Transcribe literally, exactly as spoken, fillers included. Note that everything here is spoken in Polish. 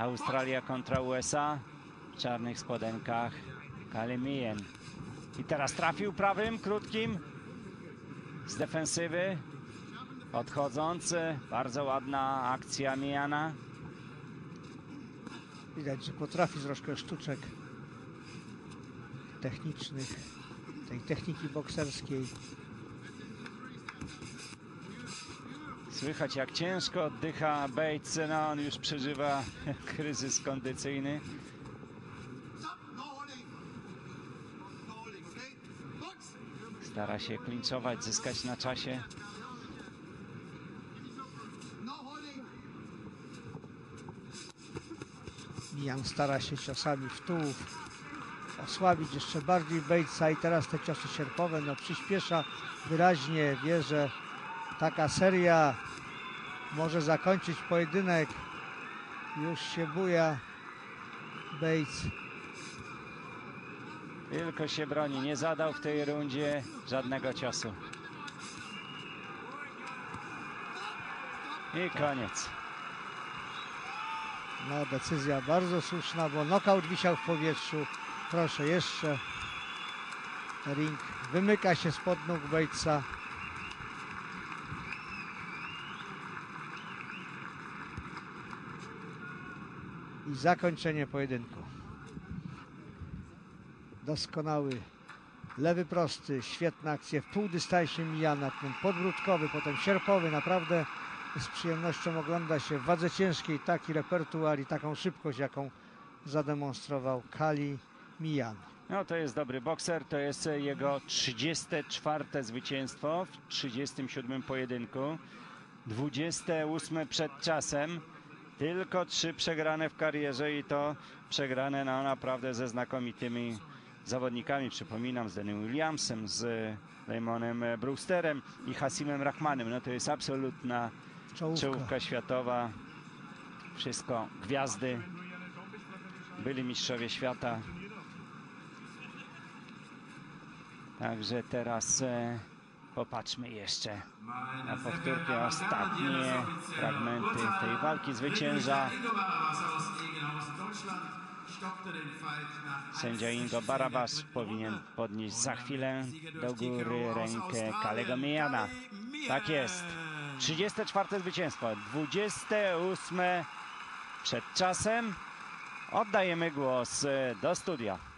Australia kontra U S A. W czarnych spodenkach Meehan. I teraz trafił prawym, krótkim. Z defensywy. Odchodząc. Bardzo ładna akcja Meehana. Widać, że potrafi troszkę sztuczek technicznych, tej techniki bokserskiej. Słychać, jak ciężko oddycha Bates. No, on już przeżywa kryzys kondycyjny. Stara się klinczować, zyskać na czasie. Meehan stara się ciosami w tułów osłabić jeszcze bardziej Batesa i teraz te ciosy sierpowe no przyspiesza wyraźnie. Wie, że taka seria może zakończyć pojedynek. Już się buja Bates. Tylko się broni. Nie zadał w tej rundzie żadnego ciosu. I koniec. No, decyzja bardzo słuszna, bo knockout wisiał w powietrzu. Proszę, jeszcze. Ring wymyka się spod nóg Batesa. I zakończenie pojedynku. Doskonały lewy prosty, świetna akcja w półdystansie Meehana, ten podbródkowy, potem sierpowy. Naprawdę z przyjemnością ogląda się w wadze ciężkiej taki repertuar i taką szybkość, jaką zademonstrował Meehan. No, to jest dobry bokser. To jest jego trzydzieste czwarte zwycięstwo w trzydziestym siódmym pojedynku. dwudzieste ósme przed czasem. Tylko trzy przegrane w karierze i to przegrane no, naprawdę ze znakomitymi zawodnikami. Przypominam, z Denim Williamsem, z Lejmonem Brewsterem i Hasimem Rahmanem. No to jest absolutna czołówka. czołówka światowa. Wszystko gwiazdy. Byli mistrzowie świata. Także teraz e, popatrzmy jeszcze na powtórkę. Ostatnie fragmenty tej walki zwycięża sędzia Ingo Barabas. Powinien podnieść za chwilę do góry rękę Kalego Meehana. Tak jest. trzydzieste czwarte zwycięstwo. dwudzieste ósme przed czasem. Oddajemy głos do studia.